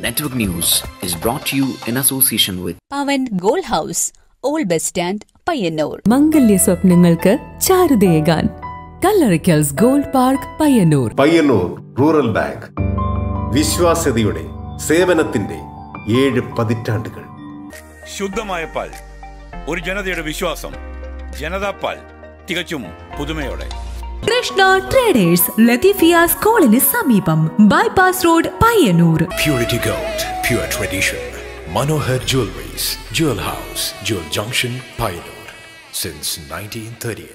Network News is brought to you in association with Pavan Gold House, Old Bus Stand, Payyanur. മംഗല്യ സ്വപ്നങ്ങൾക്ക് ചാരുതയേകാൻ Kallarikkals gold park Payyanur. Payyanur rural bank വിശ്വാസ്യതയുടെ സേവനത്തിന്റെ 7 പതിറ്റാണ്ടുകൾ. ശുദ്ധമായ പാൽ, ഒരു ജനതയുടെ വിശ്വാസം. ജനതാ പാൽ, തികച്ചും പുതുമയോടെ. കൃഷ്ണ ട്രേഡേഴ്സ്, ലത്തീഫിയ സ്കൂളിന് സമീപം, bypass road, Payyanur. Purity Gold, pure tradition. Manohar Jewelries, Jewel House, Jewel Junction, Payyanur, since 1938.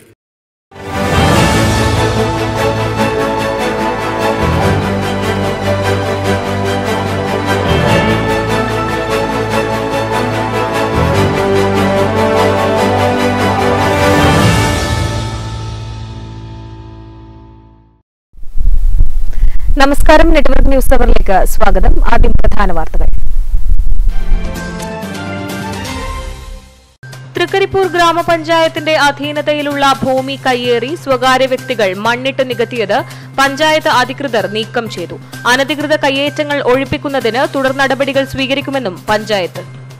നമസ്കാരം. നെറ്റ്വർക്ക് ന്യൂസ് അവറിലേക്ക് സ്വാഗതം. ആദ്യം പ്രധാന വാർത്തകൾ. തൃക്കരിപ്പൂർ ഗ്രാമപഞ്ചായത്തിന്റെ അധീനതയിലുള്ള ഭൂമി കയ്യേറി സ്വകാര്യ വ്യക്തികൾ മണ്ണിട്ട് നികത്തിയത് പഞ്ചായത്ത് അധികൃതർ നീക്കം ചെയ്തു. അനധികൃത കയ്യേറ്റങ്ങൾ ഒഴിപ്പിക്കുന്നതിന് തുടർ നടപടികൾ സ്വീകരിക്കുമെന്നും പഞ്ചായത്ത്.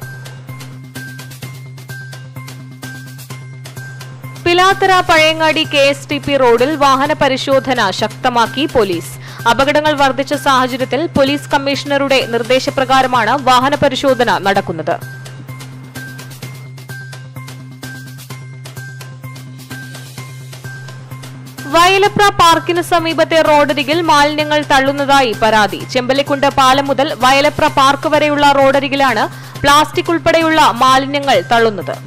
പിലാത്തറ പഴയങ്ങാടി KSTP റോഡിൽ വാഹന പരിശോധന ശക്തമാക്കി പോലീസ്. അപകടങ്ങൾ വർദ്ധിച്ച സാഹചര്യത്തിൽ പോലീസ് കമ്മീഷണറുടെ നിർദ്ദേശപ്രകാരമാണ് വാഹന പരിശോധന നടക്കുന്നത്. വയലപ്ര പാർക്കിന് സമീപത്തെ റോഡരികിൽ മാലിന്യങ്ങൾ തള്ളുന്നതായി പരാതി. ചെമ്പലിക്കുണ്ട് പാലം മുതൽ വയലപ്ര പാർക്ക് വരെയുള്ള റോഡരികിലാണ് പ്ലാസ്റ്റിക് ഉൾപ്പെടെയുള്ള മാലിന്യങ്ങൾ തള്ളുന്നത്.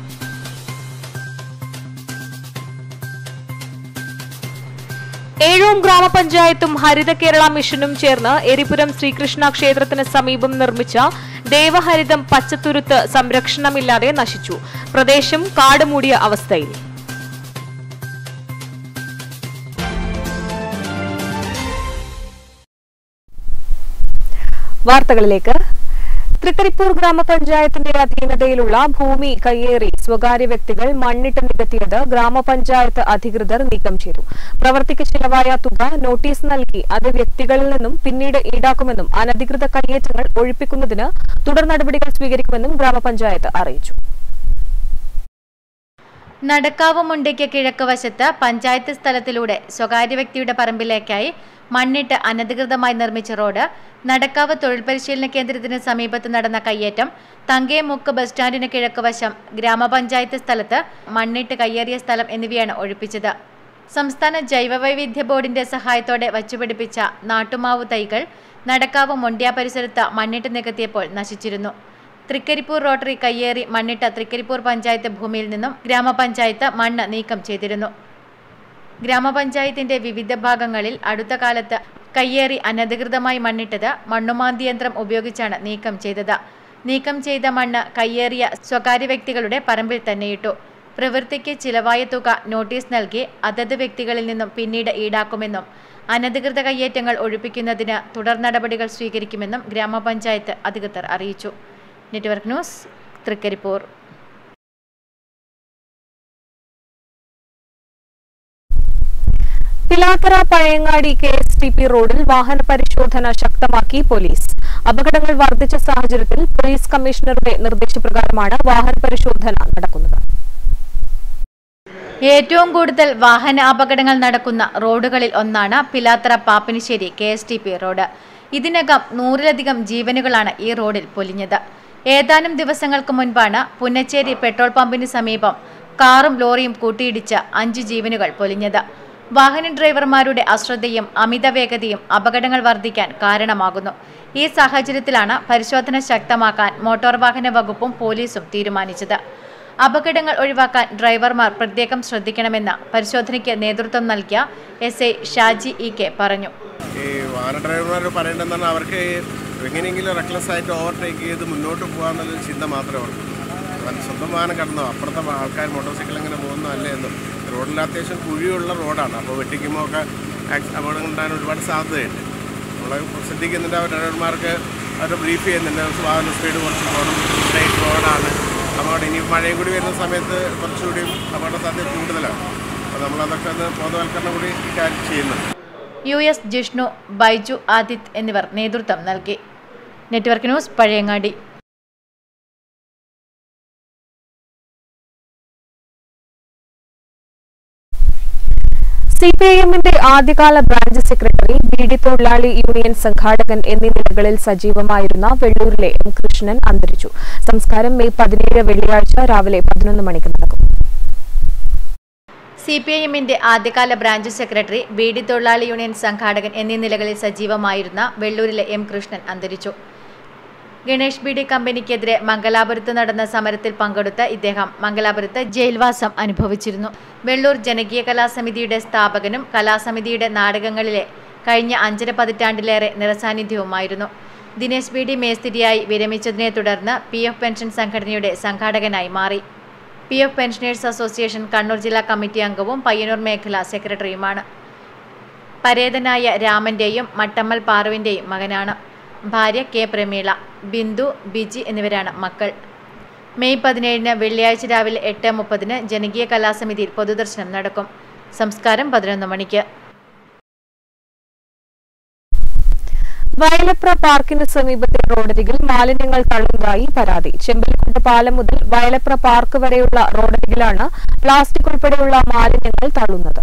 ഏഴോം ഗ്രാമപഞ്ചായത്തും ഹരിത കേരള മിഷനും ചേർന്ന് എരിപുരം ശ്രീകൃഷ്ണ ക്ഷേത്രത്തിന് സമീപം നിർമ്മിച്ച ദേവഹരിതം പച്ചത്തുരുത്ത് സംരക്ഷണമില്ലാതെ നശിച്ചു. പ്രദേശം കാടുമൂടിയ അവസ്ഥയിൽ. വാർത്തകളിലേക്ക്. തൃക്കരിപ്പൂർ ഗ്രാമപഞ്ചായത്തിന്റെ അധീനതയിലുള്ള ഭൂമി കയ്യേറി സ്വകാര്യ വ്യക്തികൾ മണ്ണിട്ട് നികത്തിയത് ഗ്രാമപഞ്ചായത്ത് അധികൃതർ നീക്കം ചെയ്തു. പ്രവൃത്തിക്ക് ചിലവായ തുക നോട്ടീസ് നൽകി അത് വ്യക്തികളിൽ നിന്നും പിന്നീട് ഈടാക്കുമെന്നും അനധികൃത കയ്യേറ്റങ്ങൾ ഒഴിപ്പിക്കുന്നതിന് തുടർ നടപടികൾ സ്വീകരിക്കുമെന്നും ഗ്രാമപഞ്ചായത്ത് അറിയിച്ചു. നടക്കാവ് മുണ്ടയ്ക്ക് കിഴക്ക് വശത്ത് പഞ്ചായത്ത് സ്ഥലത്തിലൂടെ സ്വകാര്യ വ്യക്തിയുടെ പറമ്പിലേക്കായി മണ്ണിട്ട് അനധികൃതമായി നിർമ്മിച്ച റോഡ്, നടക്കാവ് തൊഴിൽ പരിശീലന കേന്ദ്രത്തിന് സമീപത്ത് നടന്ന കയ്യേറ്റം, തങ്കേമുക്ക് ബസ് സ്റ്റാൻഡിന് കിഴക്ക് വശം ഗ്രാമപഞ്ചായത്ത് സ്ഥലത്ത് മണ്ണിട്ട് കയ്യേറിയ സ്ഥലം എന്നിവയാണ് ഒഴിപ്പിച്ചത്. സംസ്ഥാന ജൈവവൈവിധ്യ ബോർഡിന്റെ സഹായത്തോടെ വച്ചുപിടിപ്പിച്ച നാട്ടുമാവ് തൈകൾ നടക്കാവ് മൊണ്ട്യ പരിസരത്ത് മണ്ണിട്ട് നികത്തിയപ്പോൾ നശിച്ചിരുന്നു. തൃക്കരിപ്പൂർ റോട്ടറി കയ്യേറി മണ്ണിട്ട തൃക്കരിപ്പൂർ പഞ്ചായത്ത് ഭൂമിയിൽ നിന്നും ഗ്രാമപഞ്ചായത്ത് മണ്ണ് നീക്കം ചെയ്തിരുന്നു. ഗ്രാമപഞ്ചായത്തിന്റെ വിവിധ ഭാഗങ്ങളിൽ അടുത്ത കാലത്ത് കയ്യേറി അനധികൃതമായി മണ്ണിട്ടത് മണ്ണുമാന്തി യന്ത്രം ഉപയോഗിച്ചാണ് നീക്കം ചെയ്തത്. നീക്കം ചെയ്ത മണ്ണ് കയ്യേറിയ സ്വകാര്യ വ്യക്തികളുടെ പറമ്പിൽ തന്നെയിട്ടു. പ്രവൃത്തിക്ക് ചിലവായ തുക നോട്ടീസ് നൽകി അതത് വ്യക്തികളിൽ നിന്നും പിന്നീട് ഈടാക്കുമെന്നും അനധികൃത കയ്യേറ്റങ്ങൾ ഒഴിപ്പിക്കുന്നതിന് തുടർ നടപടികൾ സ്വീകരിക്കുമെന്നും ഗ്രാമപഞ്ചായത്ത് അധികൃതർ അറിയിച്ചു. Network news, Thrikaripur. Pilathara Pazhayangadi KSTP റോഡിൽ വാഹന പരിശോധന ശക്തമാക്കി പോലീസ്. അപകടങ്ങൾ വർദ്ധിച്ച സാഹചര്യത്തിൽ പോലീസ് കമ്മീഷണറുടെ നിർദ്ദേശപ്രകാരമാണ് വാഹന പരിശോധന നടക്കുന്നത്. ഏറ്റവും കൂടുതൽ വാഹന അപകടങ്ങൾ നടക്കുന്ന റോഡുകളിൽ ഒന്നാണ് പിലാത്തറ പാപ്പിനിശ്ശേരി KSTP റോഡ്. ഇതിനകം 100-ലധികം ജീവനുകളാണ് ഈ റോഡിൽ പൊലിഞ്ഞത്. ഏതാനും ദിവസങ്ങൾക്ക് മുൻപാണ് പുന്നച്ചേരി പെട്രോൾ പമ്പിന് സമീപം കാറും ലോറിയും കൂട്ടിയിടിച്ച് 5 ജീവനുകൾ പൊലിഞ്ഞത്. വാഹന ഡ്രൈവർമാരുടെ അശ്രദ്ധയും അമിത വേഗതയും അപകടങ്ങൾ വർദ്ധിക്കാൻ കാരണമാകുന്നു. ഈ സാഹചര്യത്തിലാണ് പരിശോധന ശക്തമാക്കാൻ മോട്ടോർ വാഹന വകുപ്പും പോലീസും തീരുമാനിച്ചത്. അപകടങ്ങൾ ഒഴിവാക്കാൻ ഡ്രൈവർമാർ പ്രത്യേകം ശ്രദ്ധിക്കണമെന്ന് പരിശോധനയ്ക്ക് നേതൃത്വം നൽകിയ SI ഷാജി EK പറഞ്ഞു. ഈ വാഹന ഡ്രൈവർമാർ പറയേണ്ടതെന്ന് പറഞ്ഞാൽ അവർക്ക് എങ്ങനെയെങ്കിലും റെക്ലെസ് ആയിട്ട് ഓവർടേക്ക് ചെയ്ത് മുന്നോട്ട് പോകാമെന്നുള്ളൊരു ചിന്ത മാത്രമേ ഉള്ളൂ. സ്വന്തം വാഹനം കടന്നോ അപ്പുറത്തെ ആൾക്കാർ മോട്ടോർ സൈക്കിൾ അങ്ങനെ പോകുന്നോ അല്ലേ എന്നും. റോഡിൽ അത്യാവശ്യം കുഴിയുള്ള റോഡാണ്. അപ്പോൾ വെട്ടിക്കുമ്പോൾ ഒക്കെ അപകടങ്ങൾ ഉണ്ടാകാൻ ഒരുപാട് സാധ്യതയുണ്ട്. നമ്മൾ ശ്രദ്ധിക്കുന്നുണ്ട്. അവർ ഡ്രൈവർമാർക്ക് അവർ ബ്രീഫ് ചെയ്യുന്നുണ്ട്. വാഹന സ്പീഡ് കുറച്ച് പോകണം, സ്ട്രൈറ്റ് റോഡാണ്. അപ്പോൾ ഇനി മഴയും കൂടി വരുന്ന സമയത്ത് കുറച്ചുകൂടി അപകട സാധ്യത കൂടുതലാണ്. അപ്പോൾ നമ്മളതൊക്കെ ഒന്ന് ബോധവൽക്കരണം കൂടി ചെയ്യുന്നുണ്ട്. US ജിഷ്ണു, ബൈജു ആദിത് എന്നിവർ നേതൃത്വം നൽകി. Network news Pazhayangadi. സിപിഐഎമ്മിന്റെ ആദ്യകാല ബ്രാഞ്ച് സെക്രട്ടറി, ബീഡി തൊഴിലാളി യൂണിയൻ സംഘാടകൻ എന്നീ നിലകളിൽ സജീവമായിരുന്ന വെള്ളൂരിലെ എം കൃഷ്ണൻ അന്തരിച്ചു. സംസ്കാരം മെയ് 17 വെള്ളിയാഴ്ച രാവിലെ 11 മണിക്ക് നടക്കും. സിപിഐഎമ്മിന്റെ ആദ്യകാല ബ്രാഞ്ച് സെക്രട്ടറി, ബീഡി തൊഴിലാളി യൂണിയൻ സംഘാടകൻ എന്നീ നിലകളിൽ സജീവമായിരുന്ന വെള്ളൂരിലെ എം കൃഷ്ണൻ അന്തരിച്ചു. ഗണേഷ് ബീഡി കമ്പനിക്കെതിരെ മംഗലാപുരത്ത് നടന്ന സമരത്തിൽ പങ്കെടുത്ത ഇദ്ദേഹം മംഗലാപുരത്ത് ജയിൽവാസം അനുഭവിച്ചിരുന്നു. വെള്ളൂർ ജനകീയ കലാസമിതിയുടെ സ്ഥാപകനും കലാസമിതിയുടെ നാടകങ്ങളിലെ കഴിഞ്ഞ 5.5 പതിറ്റാണ്ടിലേറെ നിറസാന്നിധ്യവുമായിരുന്നു. ദിനേശ് ബീഡി മേസ്തിരിയായി വിരമിച്ചതിനെ തുടർന്ന് PF പെൻഷൻ സംഘടനയുടെ സംഘാടകനായി മാറി. PF പെൻഷനേഴ്സ് അസോസിയേഷൻ കണ്ണൂർ ജില്ലാ കമ്മിറ്റി അംഗവും പയ്യന്നൂർ മേഖലാ സെക്രട്ടറിയുമാണ്. പരേതനായ രാമന്റെയും മട്ടമ്മൽ പാറുവിന്റെയും മകനാണ്. ഭാര്യ K പ്രമീള, ബിന്ദു, ബിജി എന്നിവരാണ് മക്കൾ. മെയ് 17 വെള്ളിയാഴ്ച രാവിലെ 8:30 ജനകീയ കലാസമിതിയിൽ പൊതുദർശനം നടക്കും. സംസ്കാരം 11 മണിക്ക്. വയലപ്ര പാർക്കിന് സമീപത്തെ റോഡരികിൽ മാലിന്യങ്ങൾ തള്ളുന്നതായി പരാതി. ചെമ്പലിക്കുണ്ട് പാലം മുതൽ വയലപ്ര പാർക്ക് വരെയുള്ള റോഡരികിലാണ് പ്ലാസ്റ്റിക് ഉൾപ്പെടെയുള്ള മാലിന്യങ്ങൾ തള്ളുന്നത്.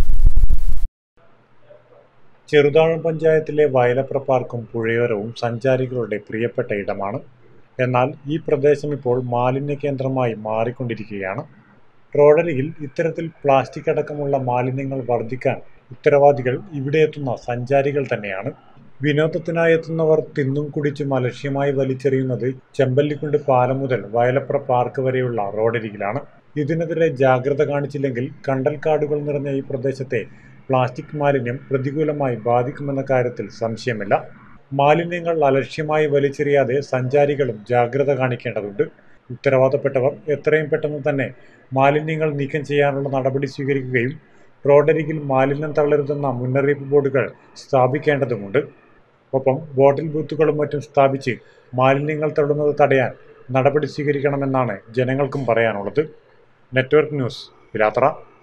ചെറുതാഴം പഞ്ചായത്തിലെ വയലപ്ര പാർക്കും പുഴയോരവും സഞ്ചാരികളുടെ പ്രിയപ്പെട്ട ഇടമാണ്. എന്നാൽ ഈ പ്രദേശം ഇപ്പോൾ മാലിന്യ കേന്ദ്രമായി മാറിക്കൊണ്ടിരിക്കുകയാണ്. റോഡരികിൽ ഇത്തരത്തിൽ പ്ലാസ്റ്റിക് അടക്കമുള്ള മാലിന്യങ്ങൾ വർദ്ധിക്കാൻ ഉത്തരവാദികൾ ഇവിടെ എത്തുന്ന സഞ്ചാരികൾ തന്നെയാണ്. വിനോദത്തിനായി എത്തുന്നവർ തിന്നും കുടിച്ചും അലക്ഷ്യമായി വലിച്ചെറിയുന്നത് ചെമ്പല്ലിക്കുണ്ട് പാലം മുതൽ വയലപ്ര പാർക്ക് വരെയുള്ള റോഡരികിലാണ്. ഇതിനെതിരെ ജാഗ്രത കാണിച്ചില്ലെങ്കിൽ കണ്ടൽക്കാടുകൾ നിറഞ്ഞ ഈ പ്രദേശത്തെ പ്ലാസ്റ്റിക് മാലിന്യം പ്രതികൂലമായി ബാധിക്കുമെന്ന കാര്യത്തിൽ സംശയമില്ല. മാലിന്യങ്ങൾ അലക്ഷ്യമായി വലിച്ചെറിയാതെ സഞ്ചാരികളും ജാഗ്രത കാണിക്കേണ്ടതുണ്ട്. ഉത്തരവാദപ്പെട്ടവർ എത്രയും പെട്ടെന്ന് തന്നെ മാലിന്യങ്ങൾ നീക്കം ചെയ്യാനുള്ള നടപടി സ്വീകരിക്കുകയും റോഡരികിൽ മാലിന്യം തള്ളരുതെന്ന മുന്നറിയിപ്പ് ബോർഡുകൾ സ്ഥാപിക്കേണ്ടതുമുണ്ട്. ഒപ്പം ബോട്ടിൽ ബൂത്തുകളും മറ്റും സ്ഥാപിച്ച് മാലിന്യങ്ങൾ തള്ളുന്നത് തടയാൻ നടപടി സ്വീകരിക്കണമെന്നാണ് ജനങ്ങൾക്കും പറയാനുള്ളത്. Network news, Pilathara.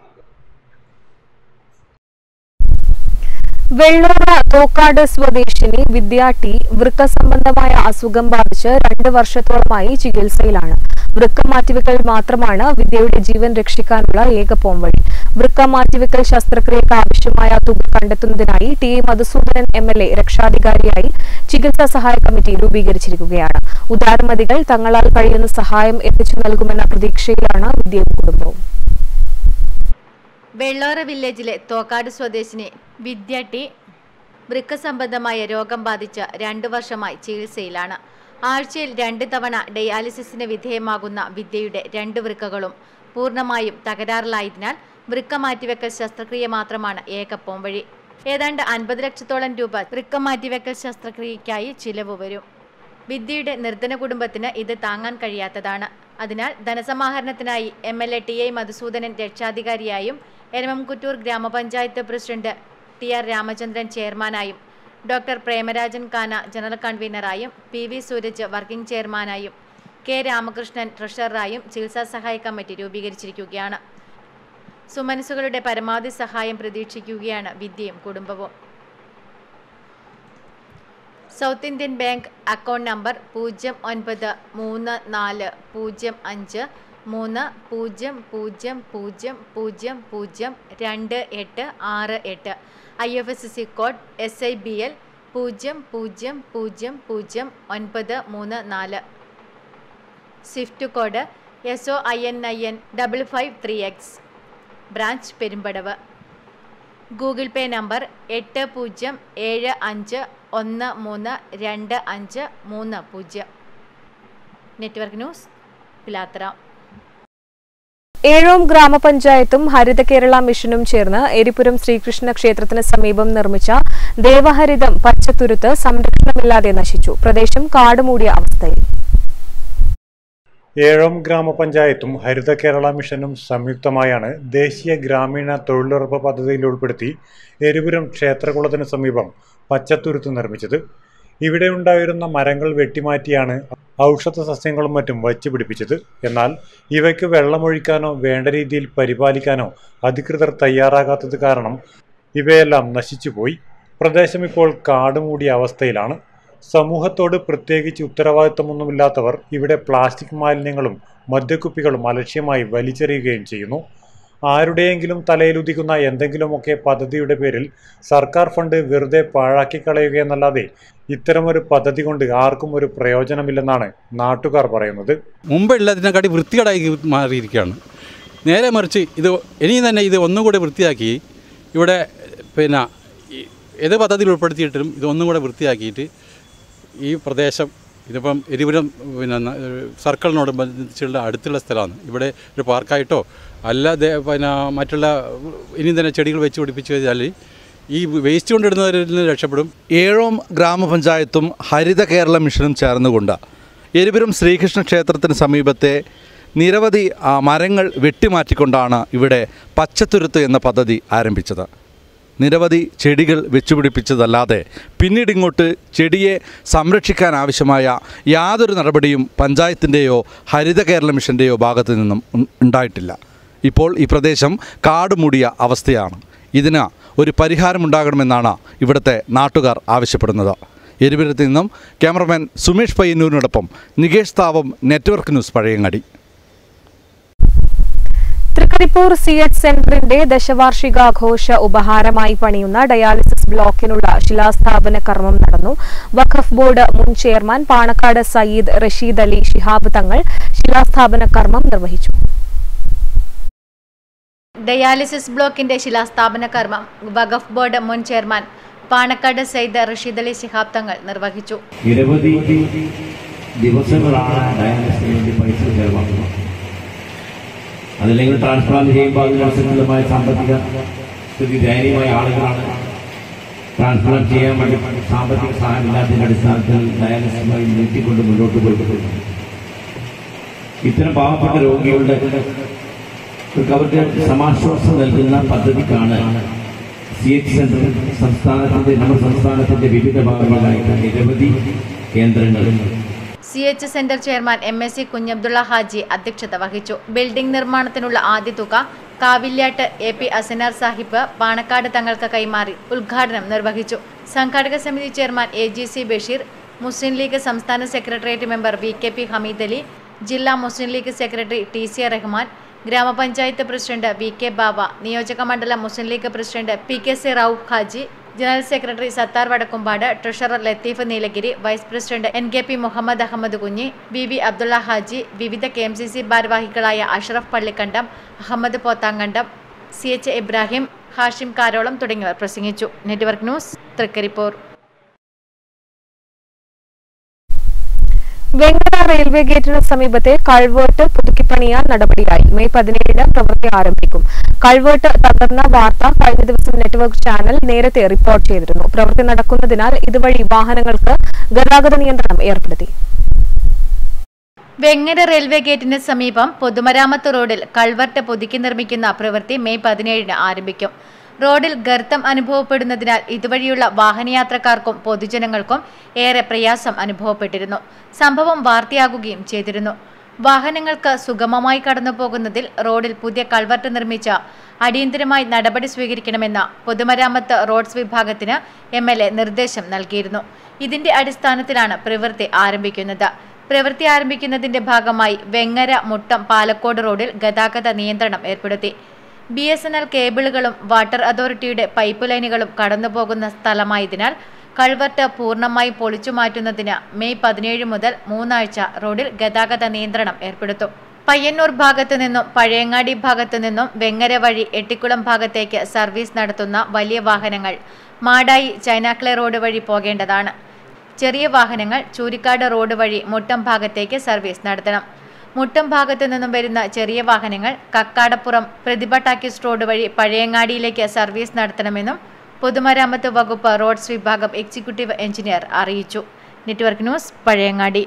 വെള്ളൂർ തോക്കാട് സ്വദേശിനി വിദ്യ ടി വൃക്ക സംബന്ധമായ അസുഖം ബാധിച്ച് 2 വർഷത്തോളമായി ചികിത്സയിലാണ്. വൃക്ക മാറ്റിവെക്കൽ മാത്രമാണ് വിദ്യയുടെ ജീവൻ രക്ഷിക്കാനുള്ള ഏക പോംവഴി. വൃക്ക മാറ്റിവെക്കൽ ശസ്ത്രക്രിയക്ക് ആവശ്യമായ തുക കണ്ടെത്തുന്നതിനായി ടി മധുസൂദനൻ MLA രക്ഷാധികാരിയായി ചികിത്സാ സഹായ കമ്മിറ്റി രൂപീകരിച്ചിരിക്കുകയാണ്. ഉദാരമതികൾ തങ്ങളാൽ കഴിയുന്ന സഹായം എത്തിച്ചു നൽകുമെന്ന പ്രതീക്ഷയിലാണ് വിദ്യയും കുടുംബവും. വെള്ളോറ വില്ലേജിലെ തോക്കാട് സ്വദേശിനി വിദ്യ ടി വൃക്ക സംബന്ധമായ രോഗം ബാധിച്ച് 2 വർഷമായി ചികിത്സയിലാണ്. ആഴ്ചയിൽ 2 തവണ ഡയാലിസിസിന് വിധേയമാകുന്ന വിദ്യയുടെ 2 വൃക്കകളും പൂർണ്ണമായും തകരാറിലായതിനാൽ വൃക്ക മാറ്റിവെക്കൽ ശസ്ത്രക്രിയ മാത്രമാണ് ഏക പോംവഴി. ഏതാണ്ട് 50 ലക്ഷത്തോളം രൂപ വൃക്ക മാറ്റിവെക്കൽ ശസ്ത്രക്രിയയ്ക്കായി ചിലവ് വരും. വിദ്യയുടെ നിർധന കുടുംബത്തിന് ഇത് താങ്ങാൻ കഴിയാത്തതാണ്. അതിനാൽ ധനസമാഹരണത്തിനായി MLA ടി മധുസൂദനൻ രക്ഷാധികാരിയായും എരമംകുറ്റൂർ ഗ്രാമപഞ്ചായത്ത് പ്രസിഡന്റ് TR രാമചന്ദ്രൻ ചെയർമാനായും ഡോക്ടർ പ്രേമരാജൻ കാന ജനറൽ കൺവീനറായും PV സൂരജ് വർക്കിംഗ് ചെയർമാനായും K രാമകൃഷ്ണൻ ട്രഷററായും ചികിത്സാ സഹായ കമ്മിറ്റി രൂപീകരിച്ചിരിക്കുകയാണ്. സുമനസുകളുടെ പരമാവധി സഹായം പ്രതീക്ഷിക്കുകയാണ് വിദ്യയും കുടുംബവും. South Indian bank account number 09343000002868 IFSC code SIBL 000934 swift code SOININ 553X branch Perumbadavu. Google Pay number 8075132530. Network news, Pilathara. Ezhome ഗ്രാമപഞ്ചായത്തും ഹരിത കേരള മിഷനും ചേർന്ന് എരിപുരം ശ്രീകൃഷ്ണ ക്ഷേത്രത്തിന് സമീപം നിർമ്മിച്ച ദേവഹരിതം പച്ചത്തുരുത്ത് സംരക്ഷണമില്ലാതെ നശിച്ചു. പ്രദേശം കാടുമൂടിയ അവസ്ഥയിൽ. ഏഴോം ഗ്രാമപഞ്ചായത്തും ഹരിത കേരള മിഷനും സംയുക്തമായാണ് ദേശീയ ഗ്രാമീണ തൊഴിലുറപ്പ് പദ്ധതിയിൽ ഉൾപ്പെടുത്തി എരിപുരം ക്ഷേത്രകുളത്തിന് സമീപം പച്ചത്തുരുത്ത് നിർമ്മിച്ചത്. ഇവിടെ ഉണ്ടായിരുന്ന മരങ്ങൾ വെട്ടിമാറ്റിയാണ് ഔഷധ സസ്യങ്ങളും മറ്റും വച്ചു പിടിപ്പിച്ചത്. എന്നാൽ ഇവയ്ക്ക് വെള്ളമൊഴിക്കാനോ വേണ്ട രീതിയിൽ പരിപാലിക്കാനോ അധികൃതർ തയ്യാറാകാത്തത് കാരണം ഇവയെല്ലാം നശിച്ചുപോയി. പ്രദേശം ഇപ്പോൾ കാടുമൂടിയ അവസ്ഥയിലാണ്. സമൂഹത്തോട് പ്രത്യേകിച്ച് ഉത്തരവാദിത്തമൊന്നുമില്ലാത്തവർ ഇവിടെ പ്ലാസ്റ്റിക് മാലിന്യങ്ങളും മദ്യക്കുപ്പികളും അലക്ഷ്യമായി വലിച്ചെറിയുകയും ചെയ്യുന്നു. ആരുടെയെങ്കിലും തലയിലുദിക്കുന്ന എന്തെങ്കിലുമൊക്കെ പദ്ധതിയുടെ പേരിൽ സർക്കാർ ഫണ്ട് വെറുതെ പാഴാക്കി കളയുകയെന്നല്ലാതെ ഇത്തരമൊരു പദ്ധതി കൊണ്ട് ആർക്കും ഒരു പ്രയോജനമില്ലെന്നാണ് നാട്ടുകാർ പറയുന്നത്. മുമ്പുള്ളതിനെക്കാട്ടി വൃത്തികേടായി മാറിയിരിക്കുകയാണ്. നേരെ മറിച്ച് ഇനിയും തന്നെ ഇത് ഒന്നുകൂടെ വൃത്തിയാക്കി ഇവിടെ ഏത് പദ്ധതിയിൽ ഉൾപ്പെടുത്തിയിട്ടും ഇതൊന്നും കൂടെ വൃത്തിയാക്കിയിട്ട് ഈ പ്രദേശം ഇതിപ്പം എരിപുരം സർക്കിളിനോടനുബന്ധിച്ചുള്ള അടുത്തുള്ള സ്ഥലമാണ്. ഇവിടെ ഒരു പാർക്കായിട്ടോ അല്ലാതെ മറ്റുള്ള ഇനിയും തന്നെ ചെടികൾ വെച്ച് പിടിപ്പിച്ച് കഴിഞ്ഞാൽ ഈ വേസ്റ്റ് കൊണ്ടിടുന്നവരിൽ നിന്ന് രക്ഷപ്പെടും. ഏഴോം ഗ്രാമപഞ്ചായത്തും ഹരിത കേരള മിഷനും ചേർന്നുകൊണ്ട് എരിപുരം ശ്രീകൃഷ്ണ ക്ഷേത്രത്തിന് സമീപത്തെ നിരവധി മരങ്ങൾ വെട്ടിമാറ്റിക്കൊണ്ടാണ് ഇവിടെ പച്ചത്തുരുത്ത് എന്ന പദ്ധതി ആരംഭിച്ചത്. നിരവധി ചെടികൾ വെച്ചുപിടിപ്പിച്ചതല്ലാതെ പിന്നീട് ഇങ്ങോട്ട് ചെടിയെ സംരക്ഷിക്കാൻ ആവശ്യമായ യാതൊരു നടപടിയും പഞ്ചായത്തിൻ്റെയോ ഹരിത കേരള മിഷൻ്റെയോ ഭാഗത്തു നിന്നും ഉണ്ടായിട്ടില്ല. ഇപ്പോൾ ഈ പ്രദേശം കാട് മൂടിയ അവസ്ഥയാണ്. ഇതിന് ഒരു പരിഹാരമുണ്ടാകണമെന്നാണ് ഇവിടുത്തെ നാട്ടുകാർ ആവശ്യപ്പെടുന്നത്. എരിപുരത്ത് നിന്നും ക്യാമറമാൻ സുമേഷ് പയ്യന്നൂരിനോടൊപ്പം Nikesh Thavam, network news, Pazhayangadi. Thrikaripur CH സെന്ററിന്റെ ദശവാർഷികാഘോഷ ഉപഹാരമായി പണിയുന്ന ഡയാലിസിസ് ബ്ലോക്കിനുള്ള ശിലാസ്ഥാപന കർമ്മം നടന്നു. വഖഫ് ബോർഡ് മുൻ ചെയർമാൻ പാണക്കാട് സയ്യിദ് റഷീദ് അലി ശിഹാബ് തങ്ങൾ ശിലാസ്ഥാപന കർമ്മം നിർവഹിച്ചു. ഡയാലിസിസ് ബ്ലോക്കിന്റെ ശിലാസ്ഥാപന കർമ്മം വഖഫ് ബോർഡ് മുൻ ചെയർമാൻ പാണക്കാട് സയ്യിദ് റഷീദ് അലി ശിഹാബ് തങ്ങൾ നിർവഹിച്ചു. നിരവധി ദിവസങ്ങളാണ് ഡയാലിസിസിന് വേണ്ടി പൈസ ചെലവാക്കുന്നത്. അതല്ലെങ്കിൽ ട്രാൻസ്പ്ലാന്റ് ചെയ്യുമ്പോൾ അതിനനുസരിച്ചുള്ളമായ സാമ്പത്തിക സ്ഥിതി ദയനീയമായ ആളുകളാണ് ട്രാൻസ്പ്ലാന്റ് ചെയ്യാൻ വേണ്ടി സാമ്പത്തിക സഹായമില്ലാത്തതിന്റെ അടിസ്ഥാനത്തിൽ ഡയാലിസിസുമായി നീട്ടിക്കൊണ്ട് മുന്നോട്ട് പോയിക്കൊണ്ടിരിക്കുന്നത്. ഇത്തരം പാവപ്പെട്ട രോഗികളുടെ അവർക്ക് സമാശ്വാസം നൽകുന്ന പദ്ധതിക്കാണ് CH സെന്റർ നമ്മുടെ സംസ്ഥാനത്തിന്റെ വിവിധ ഭാഗങ്ങളിലായിട്ട് നിരവധി കേന്ദ്രങ്ങൾ. CH centre chairman MSc Kunhabdulla Haji അധ്യക്ഷത വഹിച്ചു. ബിൽഡിംഗ് നിർമ്മാണത്തിനുള്ള ആദ്യ തുക കാവില്യാട്ട് AP അസനാർ സാഹിബ് പാണക്കാട് തങ്ങൾക്ക് കൈമാറി ഉദ്ഘാടനം നിർവഹിച്ചു. സംഘാടക സമിതി ചെയർമാൻ AGC ബഷീർ, മുസ്ലിം ലീഗ് സംസ്ഥാന secretariat member VKP Hameed Ali, ജില്ലാ മുസ്ലിം ലീഗ് സെക്രട്ടറി TC റഹ്മാൻ, ഗ്രാമപഞ്ചായത്ത് പ്രസിഡന്റ് VK ബാബ, നിയോജക മണ്ഡലം Muslim League president PKC Rauf Haji, general secretary Sathar Vadakkumpad, treasurer Latheef Neelagiri, vice president NKP Muhammad Ahmed Kunhi, BB Abdulla Haji, വിവിധ KMCC ഭാരവാഹികളായ അഷ്റഫ് പള്ളിക്കണ്ടം, അഹമ്മദ് പോത്താങ്കണ്ടം, CH ഇബ്രാഹിം, ഹാഷിം കാരോളം തുടങ്ങിയവർ പ്രസംഗിച്ചു. Network news, Thrikaripur. Vengara railway ഗേറ്റിന് സമീപത്തെ കൾവേർട്ട് പുതുക്കിപ്പണിയാൻ നടപടിയായി. മെയ് 17 പ്രവൃത്തി ആരംഭിക്കും. കൾവേർട്ട് തകർന്ന വാർത്ത കഴിഞ്ഞ ദിവസം നെറ്റ്വർക്ക് ചാനൽ നേരത്തെ റിപ്പോർട്ട് ചെയ്തിരുന്നു. പ്രവൃത്തി നടക്കുന്നതിനാൽ ഇതുവഴി വാഹനങ്ങൾക്ക് ഗതാഗത നിയന്ത്രണം ഏർപ്പെടുത്തി. വെങ്ങര റെയിൽവേ ഗേറ്റിന് സമീപം പൊതുമരാമത്ത് റോഡിൽ കൾവർട്ട് പുതുക്കി നിർമ്മിക്കുന്ന പ്രവൃത്തി മെയ് 17 ആരംഭിക്കും. റോഡിൽ ഗർത്തം അനുഭവപ്പെടുന്നതിനാൽ ഇതുവഴിയുള്ള വാഹനയാത്രക്കാർക്കും പൊതുജനങ്ങൾക്കും ഏറെ പ്രയാസം അനുഭവപ്പെട്ടിരുന്നു. സംഭവം വാർത്തയാകുകയും ചെയ്തിരുന്നു. വാഹനങ്ങൾക്ക് സുഗമമായി കടന്നുപോകുന്നതിൽ റോഡിൽ പുതിയ കൾവർട്ട് നിർമ്മിച്ച അടിയന്തരമായി നടപടി സ്വീകരിക്കണമെന്ന പൊതുമരാമത്ത് റോഡ്സ് വിഭാഗത്തിന് MLA നിർദ്ദേശം നൽകിയിരുന്നു. ഇതിന്റെ അടിസ്ഥാനത്തിലാണ് പ്രവൃത്തി ആരംഭിക്കുന്നത്. പ്രവൃത്തി ആരംഭിക്കുന്നതിന്റെ ഭാഗമായി വെങ്ങര മുട്ടം പാലക്കോട് റോഡിൽ ഗതാഗത നിയന്ത്രണം ഏർപ്പെടുത്തി. BSNL കേബിളുകളും വാട്ടർ അതോറിറ്റിയുടെ പൈപ്പ് ലൈനുകളും കടന്നുപോകുന്ന സ്ഥലമായതിനാൽ കൾവർട്ട് പൂർണ്ണമായി പൊളിച്ചു മാറ്റുന്നതിന് മെയ് 17 മുതൽ 3 ആഴ്ച റോഡിൽ ഗതാഗത നിയന്ത്രണം ഏർപ്പെടുത്തും. പയ്യന്നൂർ ഭാഗത്തു നിന്നും പഴയങ്ങാടി ഭാഗത്തു നിന്നും വെങ്ങര വഴി എട്ടിക്കുളം ഭാഗത്തേക്ക് സർവീസ് നടത്തുന്ന വലിയ വാഹനങ്ങൾ മാടായി ചൈനാക്ലെ റോഡ് വഴി പോകേണ്ടതാണ്. ചെറിയ വാഹനങ്ങൾ ചൂരിക്കാട് റോഡ് വഴി മുട്ടം ഭാഗത്തേക്ക് സർവീസ് നടത്തണം. മുട്ടം ഭാഗത്തു നിന്നും വരുന്ന ചെറിയ വാഹനങ്ങൾ കക്കാടപ്പുറം പ്രതിഭ ടാക്കീസ് റോഡ് വഴി പഴയങ്ങാടിയിലേക്ക് സർവീസ് നടത്തണമെന്നും പൊതുമരാമത്ത് വകുപ്പ് റോഡ്സ് വിഭാഗം എക്സിക്യൂട്ടീവ് എഞ്ചിനീയർ അറിയിച്ചു. Network news, Pazhayangadi.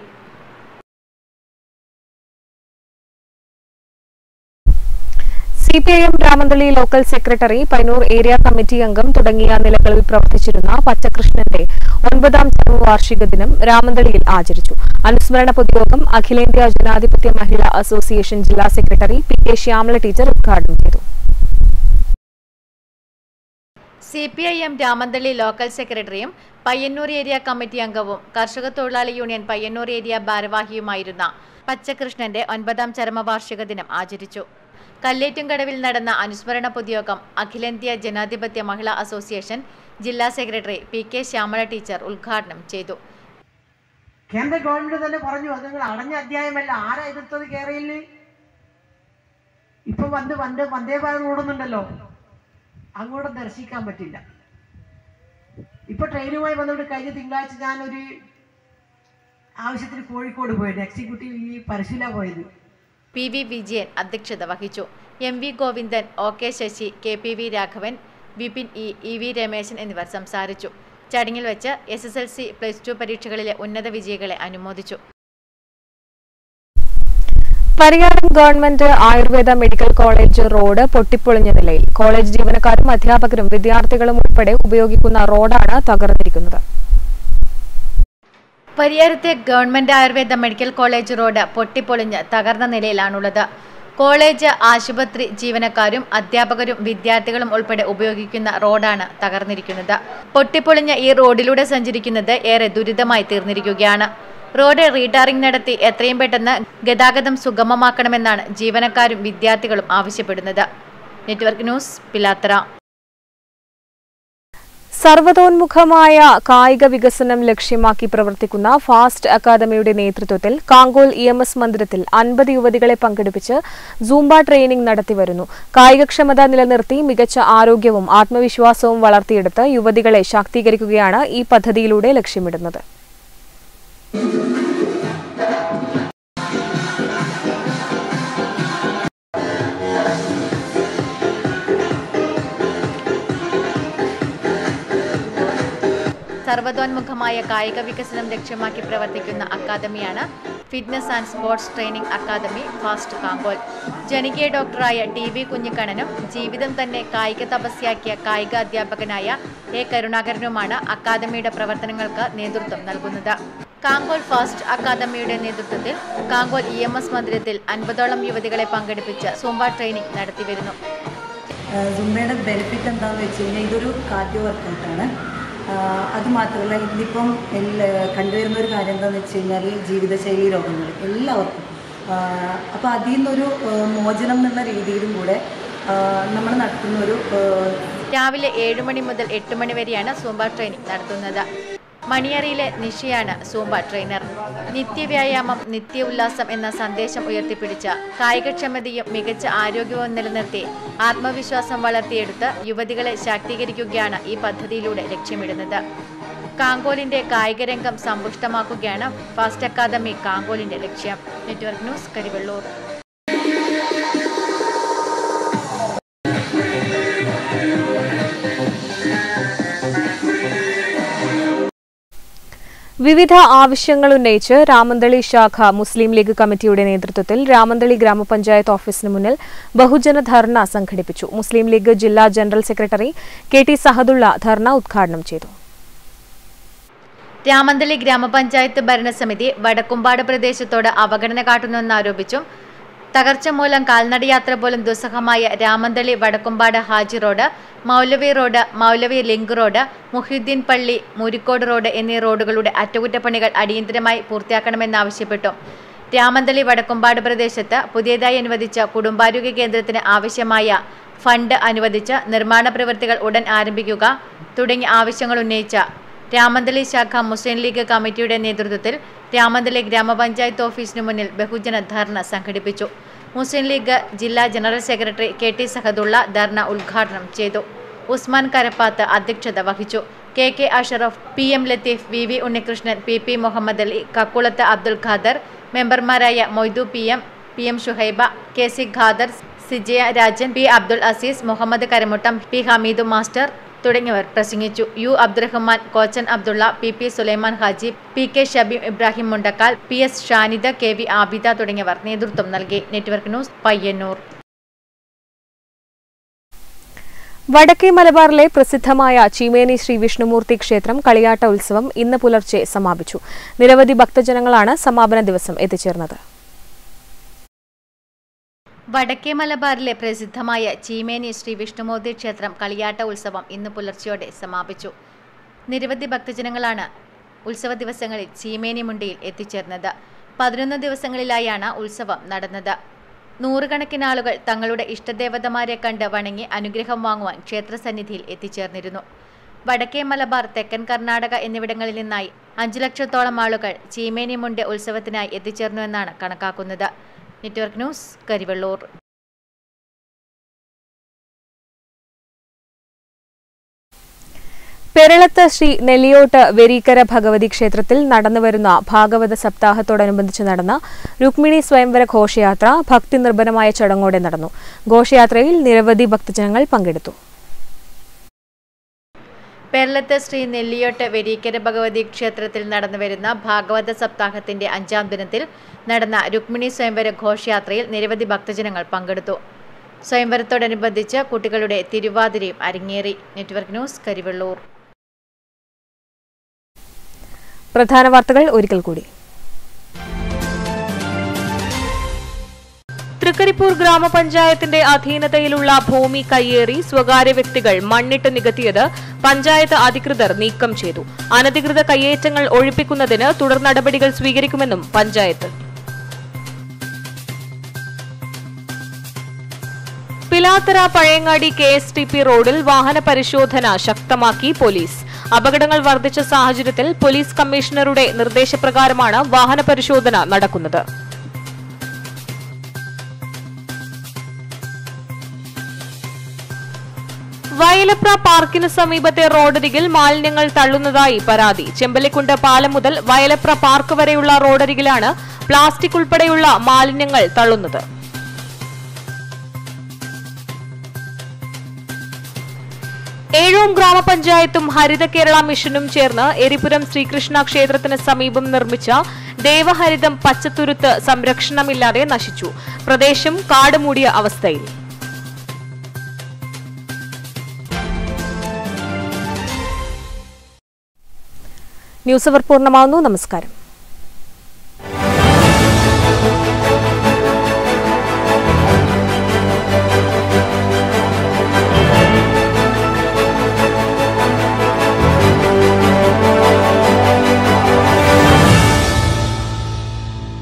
CPIM Ramanthali local secretary, Payyanur area committee അംഗം തുടങ്ങിയ നിലകളിൽ പ്രവർത്തിച്ചിരുന്ന പച്ചകൃഷ്ണന്റെ 9ാം ചരമവാർഷിക ദിനം രാമന്തളിയിൽ ആചരിച്ചു. അനുസ്മരണ പൊതുയോഗം അഖിലേന്ത്യാ ജനാധിപത്യ മഹിളാ അസോസിയേഷൻ ജില്ലാ സെക്രട്ടറി PK ശ്യാമള ടീച്ചർ ഉദ്ഘാടനം ചെയ്തു. CPIM രാമന്തളി ലോക്കൽ സെക്രട്ടറിയും പയ്യന്നൂർ ഏരിയ കമ്മിറ്റി അംഗവും കർഷക തൊഴിലാളി യൂണിയൻ പയ്യന്നൂർ ഏരിയ ഭാരവാഹിയുമായിരുന്ന പച്ചകൃഷ്ണന്റെ 9ാം ചരമവാർഷിക ദിനം ആചരിച്ചു. കല്ലേറ്റുംകടവിൽ നടന്ന അനുസ്മരണ പൊതുയോഗം അഖിലേന്ത്യാ ജനാധിപത്യ മഹിളാ അസോസിയേഷൻ ജില്ലാ സെക്രട്ടറി PK ശ്യാമള ടീച്ചർ ഉദ്ഘാടനം ചെയ്തു. കേന്ദ്ര ഗവൺമെന്റ് തന്നെ പറഞ്ഞു അത് നിങ്ങൾ അടഞ്ഞ അധ്യായമല്ല, ആരാ എതിർത്തത് കേരളയിൽ? ഇപ്പൊ വന്ദേ ഭാരത് ഓടുന്നുണ്ടല്ലോ, അങ്ങോട്ട് ദർശിക്കാൻ പറ്റില്ല. ഇപ്പൊ ട്രെയിനുമായി വന്നിട്ട് കഴിഞ്ഞ തിങ്കളാഴ്ച ഞാനൊരു ആവശ്യത്തിന് കോഴിക്കോട് പോയത്, എക്സിക്യൂട്ടീവ് ഈ പരശുല പോയത്. PV വിജയൻ അധ്യക്ഷത വഹിച്ചു. MV Govindan, OK Sasi, KPV Raghavan, Vipin EV Rameshan എന്നിവർ സംസാരിച്ചു. ചടങ്ങിൽ വെച്ച് SSLC +2 പരീക്ഷകളിലെ ഉന്നത വിജയികളെ അനുമോദിച്ചു. Pariyaram government Ayurveda medical college road പൊട്ടിപ്പൊളിഞ്ഞ നിലയിൽ. കോളേജ് ജീവനക്കാരും അധ്യാപകരും വിദ്യാർത്ഥികളും ഉൾപ്പെടെ ഉപയോഗിക്കുന്ന റോഡാണ് തകർന്നിരിക്കുന്നത്. പരിയാരത്തെ government Ayurveda medical college road പൊട്ടിപ്പൊളിഞ്ഞ് തകർന്ന നിലയിലാണുള്ളത്. കോളേജ്, ആശുപത്രി ജീവനക്കാരും അധ്യാപകരും വിദ്യാർത്ഥികളും ഉൾപ്പെടെ ഉപയോഗിക്കുന്ന റോഡാണ് തകർന്നിരിക്കുന്നത്. പൊട്ടിപ്പൊളിഞ്ഞ ഈ റോഡിലൂടെ സഞ്ചരിക്കുന്നത് ഏറെ ദുരിതമായി തീർന്നിരിക്കുകയാണ്. റോഡ് റീടാറിംഗ് നടത്തി എത്രയും പെട്ടെന്ന് ഗതാഗതം സുഗമമാക്കണമെന്നാണ് ജീവനക്കാരും വിദ്യാർത്ഥികളും ആവശ്യപ്പെടുന്നത്. Network news, Pilathara. സർവതോന്മുഖമായ കായിക വികസനം ലക്ഷ്യമാക്കി പ്രവർത്തിക്കുന്ന ഫാസ്റ്റ് അക്കാദമിയുടെ നേതൃത്വത്തിൽ കാങ്കോൽ EMS മന്ദിരത്തിൽ 50 യുവതികളെ പങ്കെടുപ്പിച്ച് സൂംബ ട്രെയിനിംഗ് നടത്തിവരുന്നു. കായികക്ഷമത നിലനിർത്തി മികച്ച ആരോഗ്യവും ആത്മവിശ്വാസവും വളർത്തിയെടുത്ത് യുവതികളെ ശാക്തീകരിക്കുകയാണ് ഈ പദ്ധതിയിലൂടെ ലക്ഷ്യമിടുന്നത്. സർവതോന്മുഖമായ കായിക വികസനം ലക്ഷ്യമാക്കി പ്രവർത്തിക്കുന്ന അക്കാദമിയാണ് fitness and sports training academy fast Kankol. ജനകീയ ഡോക്ടറായ TV കുഞ്ഞിക്കണ്ണനും ജീവിതം തന്നെ കായിക തപസ്യാക്കിയ കായിക അധ്യാപകനായ A കരുണാകരനുമാണ് അക്കാദമിയുടെ പ്രവർത്തനങ്ങൾക്ക് നേതൃത്വം നൽകുന്നത്. കാങ്കോൽ ഫാസ്റ്റ് അക്കാദമിയുടെ നേതൃത്വത്തിൽ കാങ്കോൽ EMS മന്ദിരത്തിൽ 50ഓളം യുവതികളെ പങ്കെടുപ്പിച്ച് സൂംബ ട്രെയിനിംഗ് നടത്തിവരുന്നു. സൂംബയുടെ ബെനിഫിറ്റ് എന്താണെന്ന് വെച്ച് കഴിഞ്ഞാൽ ഇതൊരു കാർഡിയോ വർക്കൗട്ടാണ്. അതുമാത്രമല്ല ഇന്നിപ്പം കണ്ടുവരുന്ന ഒരു കാര്യം എന്താണെന്ന് വെച്ച് കഴിഞ്ഞാൽ ജീവിതശൈലി രോഗങ്ങൾ എല്ലാവർക്കും. അപ്പോൾ അതിൽ നിന്നൊരു മോചനം എന്ന രീതിയിലും കൂടെ നമ്മൾ നടത്തുന്ന ഒരു രാവിലെ 7 മണി മുതൽ 8 മണി വരെയാണ് സൂംബ ട്രെയിനിംഗ് നടത്തുന്നത്. മണിയറിയിലെ നിഷയാണ് സൂംബ ട്രെയിനർ. നിത്യവ്യായാമം, നിത്യ ഉല്ലാസം എന്ന സന്ദേശം ഉയർത്തിപ്പിടിച്ച കായികക്ഷമതയും മികച്ച ആരോഗ്യവും നിലനിർത്തി ആത്മവിശ്വാസം വളർത്തിയെടുത്ത് യുവതികളെ ശാക്തീകരിക്കുകയാണ് ഈ പദ്ധതിയിലൂടെ ലക്ഷ്യമിടുന്നത്. കാങ്കോലിന്റെ കായികരംഗം സമ്പുഷ്ടമാക്കുകയാണ് ഫാസ്റ്റ് അക്കാദമി കാങ്കോലിന്റെ ലക്ഷ്യം. Network news, Karivellur. വിവിധ ആവശ്യങ്ങൾ ഉന്നയിച്ച് രാമന്തളി ശാഖ മുസ്ലിം ലീഗ് കമ്മിറ്റിയുടെ നേതൃത്വത്തിൽ രാമന്തളി ഗ്രാമപഞ്ചായത്ത് ഓഫീസിന് മുന്നിൽ ബഹുജന ധർണ സംഘടിപ്പിച്ചു. മുസ്ലിം ലീഗ് ജില്ലാ general secretary KT Sahadulla dharna ഉദ്ഘാടനം ചെയ്തു. രാമന്തളി ഗ്രാമപഞ്ചായത്ത് ഭരണസമിതി വടക്കുംപാട് പ്രദേശത്തോട് അവഗണന കാട്ടുന്നുവെന്നാരോപിച്ചും തകർച്ച മൂലം കാൽനടയാത്ര പോലും ദുസ്സഹമായ Ramanthali Vadakkumpad Haji road, Moulavi road, Moulavi link road, Muhyuddin Palli, Murikkode road എന്നീ റോഡുകളുടെ അറ്റകുറ്റപ്പണികൾ അടിയന്തരമായി പൂർത്തിയാക്കണമെന്നാവശ്യപ്പെട്ടു രാമന്തളി വടക്കുംപാട് പ്രദേശത്ത് പുതിയതായി അനുവദിച്ച കുടുംബാരോഗ്യ കേന്ദ്രത്തിന് ആവശ്യമായ ഫണ്ട് അനുവദിച്ച് നിർമ്മാണ പ്രവൃത്തികൾ ഉടൻ ആരംഭിക്കുക തുടങ്ങിയ ആവശ്യങ്ങൾ ഉന്നയിച്ച രാമന്തളി ശാഖ മുസ്ലിം ലീഗ് കമ്മിറ്റിയുടെ നേതൃത്വത്തിൽ രാമന്തളി ഗ്രാമപഞ്ചായത്ത് ഓഫീസിന് മുന്നിൽ ബഹുജന ധർണ സംഘടിപ്പിച്ചു. മുസ്ലിം ലീഗ് ജില്ലാ general secretary KT Sahadulla dharna ഉദ്ഘാടനം ചെയ്തു. ഉസ്മാൻ കരപ്പാത്ത് അധ്യക്ഷത വഹിച്ചു. KK Ashraf, PM Latheef, VV Unnikrishnan, PP Muhammad Ali, കക്കുളത്ത് Abdul Khader, മെമ്പർമാരായ Moidu PM Shuhaiba, KC Khader, Sijaya Rajan, P Abdul Azeez, Muhammad Karamuttam, P Hameedu master തുടങ്ങിയവർ പ്രസംഗിച്ചു. U Abdurahman, കോച്ചൻ Abdulla, PP Sulaiman Haji, PK ഷബീം Ibrahim മുണ്ടക്കാൽ, PS Shanida, KV Abida തുടങ്ങിയവർ നേതൃത്വം നൽകി. Network news, Payyanur. വടക്കേ മലബാറിലെ പ്രസിദ്ധമായ ചീമേനി ശ്രീ വിഷ്ണുമൂർത്തി ക്ഷേത്രം കളിയാട്ട ഉത്സവം ഇന്ന് പുലർച്ചെ സമാപിച്ചു. നിരവധി ഭക്തജനങ്ങളാണ് സമാപന ദിവസം എത്തിച്ചേർന്നത്. വടക്കേ മലബാറിലെ പ്രസിദ്ധമായ ചീമേനി ശ്രീ വിഷ്ണുമൂർത്തി ക്ഷേത്രം കളിയാട്ട ഉത്സവം ഇന്ന് പുലർച്ചയോടെ സമാപിച്ചു. നിരവധി ഭക്തജനങ്ങളാണ് ഉത്സവ ദിവസങ്ങളിൽ ചീമേനി മുണ്ടിയിൽ എത്തിച്ചേർന്നത്. 11 ദിവസങ്ങളിലായാണ് ഉത്സവം നടന്നത്. നൂറുകണക്കിന് ആളുകൾ തങ്ങളുടെ ഇഷ്ടദേവതമാരെ കണ്ട് വണങ്ങി അനുഗ്രഹം വാങ്ങുവാൻ ക്ഷേത്രസന്നിധിയിൽ എത്തിച്ചേർന്നിരുന്നു. വടക്കേ മലബാർ, തെക്കൻ കർണാടക എന്നിവിടങ്ങളിൽ നിന്നായി 5 ലക്ഷത്തോളം ആളുകൾ ചീമേനി മുണ്ട് ഉത്സവത്തിനായി എത്തിച്ചേർന്നുവെന്നാണ് കണക്കാക്കുന്നത്. Network news, Karivellur. പെരളത്ത് ശ്രീ നെല്ലിയോട്ട് വെരീക്കര ഭഗവതി ക്ഷേത്രത്തിൽ നടന്നുവരുന്ന ഭാഗവത സപ്താഹത്തോടനുബന്ധിച്ച് നടന്ന രുക്മിണി സ്വയംവര ഘോഷയാത്ര ഭക്തി നിർഭരമായ ചടങ്ങോടെ നടന്നു. ഘോഷയാത്രയിൽ നിരവധി ഭക്തജനങ്ങൾ പങ്കെടുത്തു. പെരളത്ത് ശ്രീ നെല്ലിയോട്ട് വെരീക്കര ഭഗവതി ക്ഷേത്രത്തിൽ നടന്നുവരുന്ന ഭാഗവത സപ്താഹത്തിന്റെ 5ാം ദിനത്തിൽ നടന്ന രുക്മിണി സ്വയംവര ഘോഷയാത്രയിൽ നിരവധി ഭക്തജനങ്ങൾ പങ്കെടുത്തു. സ്വയംവരത്തോടനുബന്ധിച്ച് കുട്ടികളുടെ തിരുവാതിരയും അരങ്ങേറി. Network news, Karivellur. പ്രധാന വാർത്തകൾ ഒരിക്കൽ കൂടി. തൃക്കരിപ്പൂർ ഗ്രാമപഞ്ചായത്തിന്റെ അധീനതയിലുള്ള ഭൂമി കയ്യേറി സ്വകാര്യ വ്യക്തികൾ മണ്ണിട്ട് നികത്തിയത് പഞ്ചായത്ത് അധികൃതർ നീക്കം ചെയ്തു. അനധികൃത കയ്യേറ്റങ്ങൾ ഒഴിപ്പിക്കുന്നതിന് തുടർ നടപടികൾ സ്വീകരിക്കുമെന്നും പഞ്ചായത്ത്. പിലാത്തറ പഴയങ്ങാടി KSTP റോഡിൽ വാഹന പരിശോധന ശക്തമാക്കി പോലീസ്. അപകടങ്ങൾ വർദ്ധിച്ച സാഹചര്യത്തിൽ പോലീസ് കമ്മീഷണറുടെ നിർദ്ദേശപ്രകാരമാണ് വാഹന പരിശോധന നടക്കുന്നത്. വയലപ്ര പാർക്കിന് സമീപത്തെ റോഡരികിൽ മാലിന്യങ്ങൾ തള്ളുന്നതായി പരാതി. ചെമ്പലിക്കുണ്ട് പാലം മുതൽ വയലപ്ര പാർക്ക് വരെയുള്ള റോഡരികിലാണ് പ്ലാസ്റ്റിക് ഉൾപ്പെടെയുള്ള മാലിന്യങ്ങൾ തള്ളുന്നത്. ഏഴോം ഗ്രാമപഞ്ചായത്തും ഹരിത കേരള മിഷനും ചേർന്ന് എരിപുരം ശ്രീകൃഷ്ണ ക്ഷേത്രത്തിന് സമീപം നിർമ്മിച്ച ദേവഹരിതം പച്ചത്തുരുത്ത് സംരക്ഷണമില്ലാതെ നശിച്ചു. പ്രദേശം കാടുമൂടിയ അവസ്ഥയിൽ. ന്യൂസ് അവർ പൂർണ്ണമാവുന്നു. നമസ്കാരം.